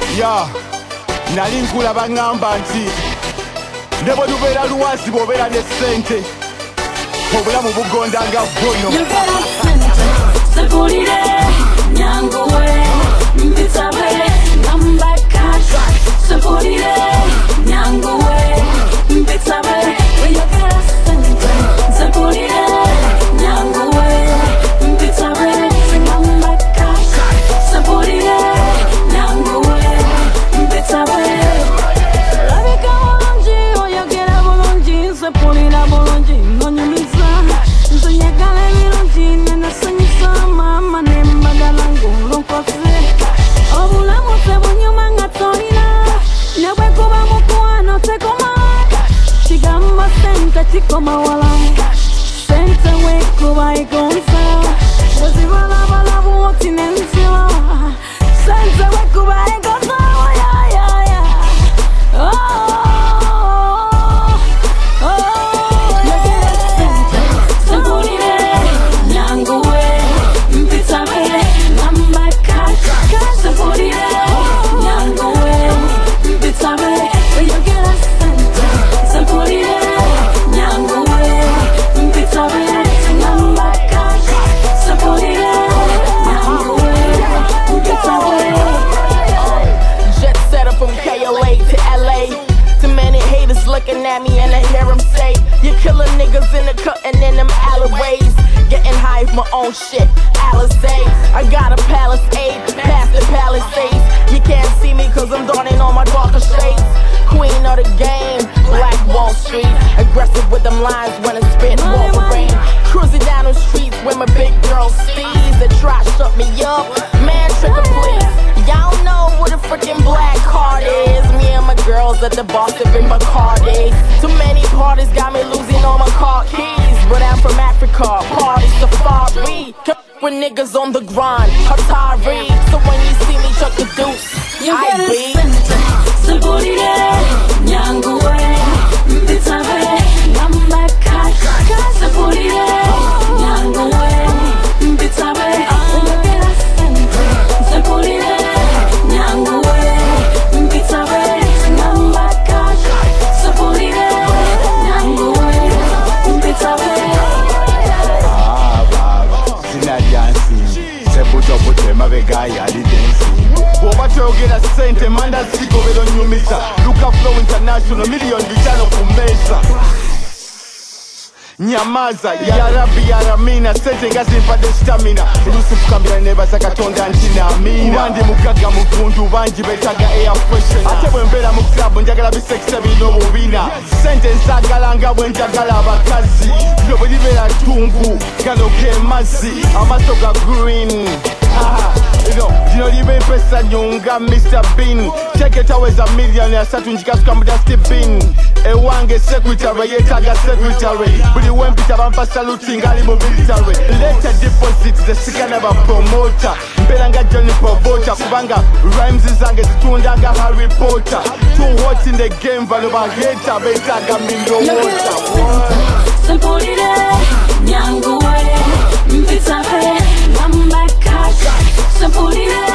Ya nali nkula baŋŋamba nti ne bwe lubeera luwazi bw'obeera ne ssente obulamu bugondanga bwono. Sepulire nyanguwe mpitabe namba cash. Sepulire nyanguwe mpitabe uyogera sente. Sepulire nyanguwe mpitabe namba cash. Sepulire nyanguwe mpitabe labika bulungi oyogera bulungi. Sepulira bulungi nonyumiza nzonyagala ebirungi nenasanyusa mama nembagala ng'olonkoze obulamu tebunyuma nga tolina ne bwekuba mukwano tekoma kigamba sente kikoma wala sente wekuba egonza wezibalabala buwoti nenzira sente wekuba egonza looking at me and I hear him say, you killing niggas in the cut and in them alleyways. Getting high with my own shit, Alizé. I got a Palisade, past the Palisades. You can't see me cause I'm donning on my darker shades. Queen of the game, Black Wall Street. Aggressive with them lines when I spit Wolverine. Cruising down the streets with my big girl steez. They try to shut me up, man trigger please. Y'all know what a freaking black card is. Me and my girls at the Boston in Bacardi. Too many parties got me losing all my car keys. But I'm from Africa, party safari. With niggas on the grind, Atari. So when you see me chuck the deuce, I be Sepulire nyanguwe mpitabe namba cash. Sepulire nyanguwe mpitabe uyogera sente. Sepulire nyanguwe mpitabe namba cash. Sepulire nyanguwe mpitabe baba sinalya nsimbi sebutobuto emabega yali densimbi bw'oba toyogera ssente manda zigobera onyumisa. Luka Flow International miliyoni 5 ku mmeeza. Nyamaza ya Rabbi ya Ramina sente nga zimpadde stamina. Yusufu Kambira nebaza Katonda nti naamina. Ndi mugagga mugundu bangi beetaga air freshener. Ate bwe mbeera mu club njagala bisekisa birina obubina. Sente nzaagala nga bwe njagala abakazi. Byo bwe libeera ttungu gano ge mazzi amaaso ga green. Gino liba empesa nyunga Mr. Bean. Take it away a million ya satu njikasuka mu dusty bin. Ewange secretary yetaga secretary. Buli wempita bampa saluting ali mu military. Later deposits zesigana ba promoter. Mbeera nga Johnny Provoter kubanga rhymes zange zitunda nga Harry Potter. Too hot in the game bano ba hater betaga millionaire. Sepulire nyanguwe mpitabe namba cash. Sepulire